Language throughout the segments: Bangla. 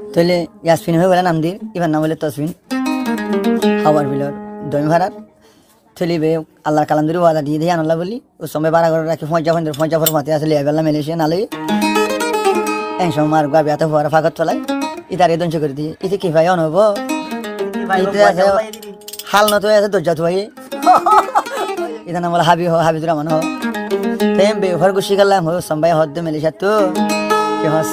তাহলে ইয়াসমিন হয়ে বলে নাম দির এবার নাম বলে তসমিন খাবার বিলর দমি ভাড়ার থলি বে আল্লাহর কালামদুরি ওয়াদা দিয়ে দিয়ে আনাল্লা বলি ও সময় বাড়া করে রাখি ফঞ্চা ফর মাতে আসলে এবেলা মেলেছে নালে এই সময় মার গাবি এত হওয়ার ফাঁকত চলায় ইতারে ধ্বংস করে দিয়ে ইতে কি ভাই অনব ইতে আছে হাল নত আছে দরজা তো ভাই ইতা নাম বলে হাবিদুর রহমান হ তেম বে ঘর গুছি গেলাম হো সময় হদ মেলেছে তো কি হস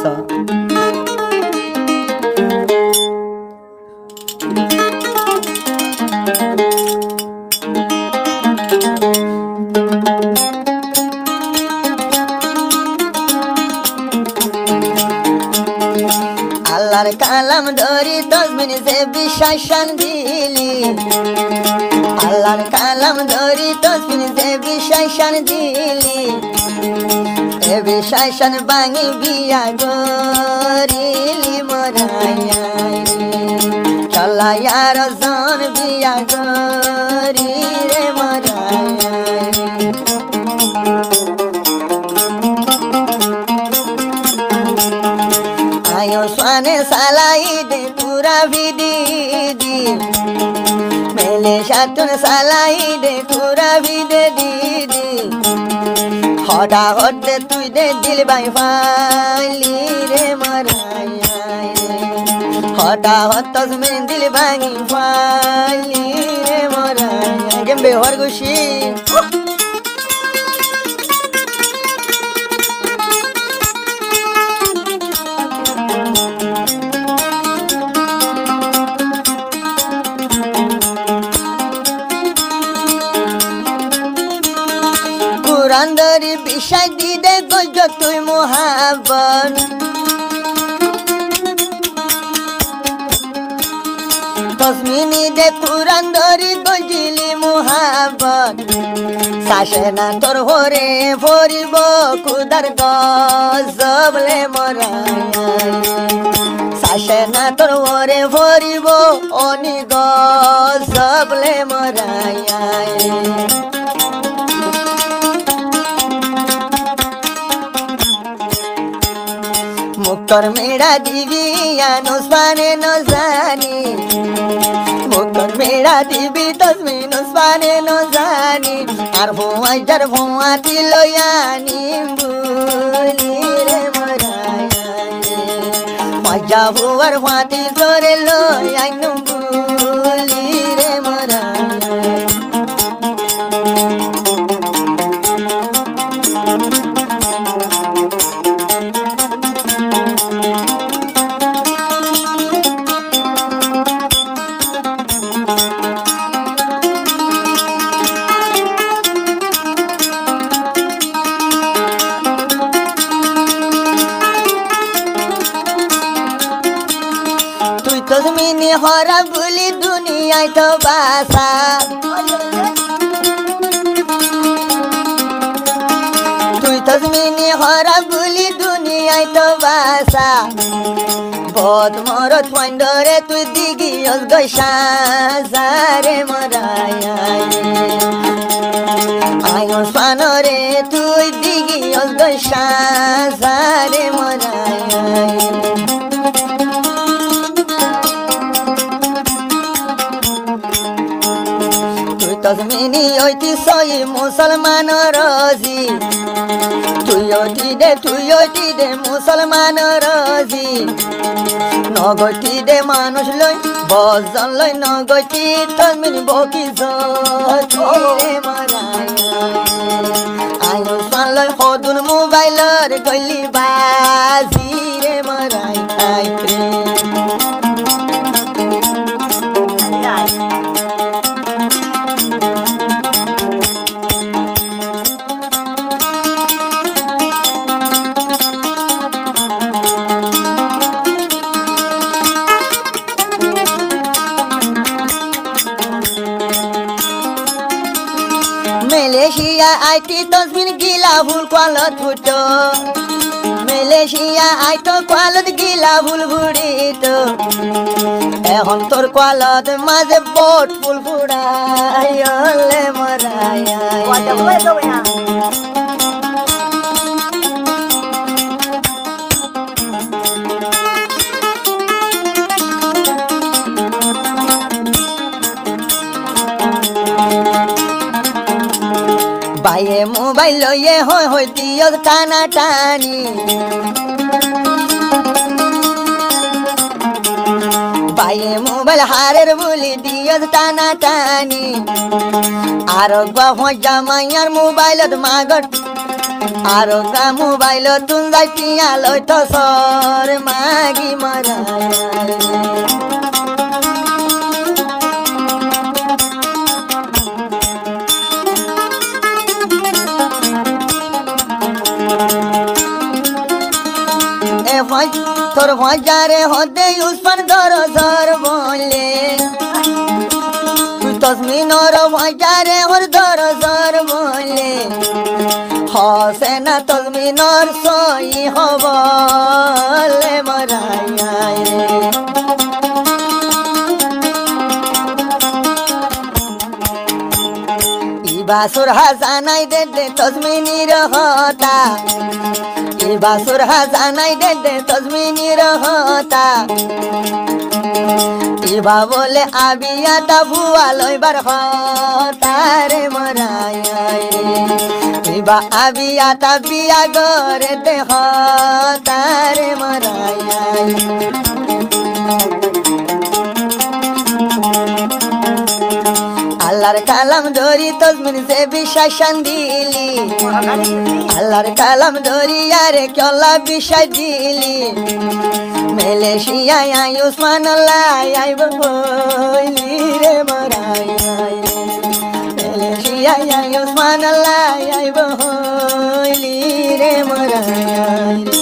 আল্লাহর কালাম ধরি তসমিন সে বিশ্বাসন দিলি আল্লাহর কালাম ধরি তসমিন সে বিশ্বাসন দিলি এ বিশ্বাসন বাঙি বিয়া গরিলি মরাইয়া চলাইয়া রজন বিয়া গরি রে মরাইয়া आयो स्वाने सालाइडे पूरा विदी मेले शातुन सालाइडे पूरा विदे दीदी हटा हटे तुई दे दिल बाई फाली रे मराया हटा हटस में दिल बाई फाली रे मराया गेम्बे हरगुशी কুরান্দরি বিষয় দিদে গজ তুই মোহাবন তসমিনি দে কুরান্দরি গজিলি মোহাবন শাসে না তোর হরে ভরিব কুদার গজবলে মরায়া শাসে না তোর হরে ভরিব অনি গজবলে মরায়া মুক্তর মেড়া দিবি নুসবানে নজানি মুক্তর মেড়া দিবি তসমি নুসবানে নজানি আর ভুয়াই যার ভুয়া দিলয়ানি ভুলি রে মরায়া মজা ভুয়ার ভাতি ধরে লয়াই ভুলি রে মরায়া তসমিনি হরা ভুলি দুনিয়ায় তো বাসা তুই তসমিনি হরা ভুলি দুনিয়ায় তো বাসা বদ মরত পয়েন্ডরে তুই দিগি গইসা যারে মরায়া আয়ো সানরে তুই দিগি গইসা যারে মরায়া তসমিনি ওইটি সই মুসলমান রাজি তুই ওইটি দে মুসলমান রাজি নগটি দে মানুষ লই বজন লই নগটি তসমিনি বকি জরে মরায়া আয়ো সান লই হদুন মোবাইলর গলি বাজি রে মরাই মালয়েশিয়া আইটি তসমিন গিলা ভুল কোয়ালত ফুটো মালয়েশিয়া আইতো কোয়ালত গিলা ভুল ভুড়িতো এখন তোর কোয়ালত মাঝে বট ফুল ফুড়াইলে মরায়া বাইয়ে মোবাইল লইয়ে হয় দিও টানা টানি বাইয়ে মোবাইল হারের বলি দিও টানা টানি আর জামাইয়ার মোবাইলত মাগট আর মোবাইল তুন যাই পিয়া লই তো সর মাগি মারা তোর ভজারে হতে উসমান দর দর বলে তসমিনর ভজারে হর দর দর বলে হসে না তসমিনর সই হবলে মরাই বাসুর হাসানাই দে তসমিনির হতা বাসুর হাসানাই দে তসমিনির হতা ইবা বলে আবিয়াটা ভুয়া লইবার হতা রে মরাই ইবা আবিয়াটা বিয়া গরে দে হতা রে মরাই আল্লাহর কালাম ধরি তসমিন সে বিশ্বাসান দিলি আল্লাহর কালাম ধরি আরে কেলা বিশ্বাস দিলি মালয়েশিয়ায় উসমান আল্লাহ আইব হইলি রে মরাই মালয়েশিয়ায় উসমান আল্লাহ আইব হইলি রে মরাই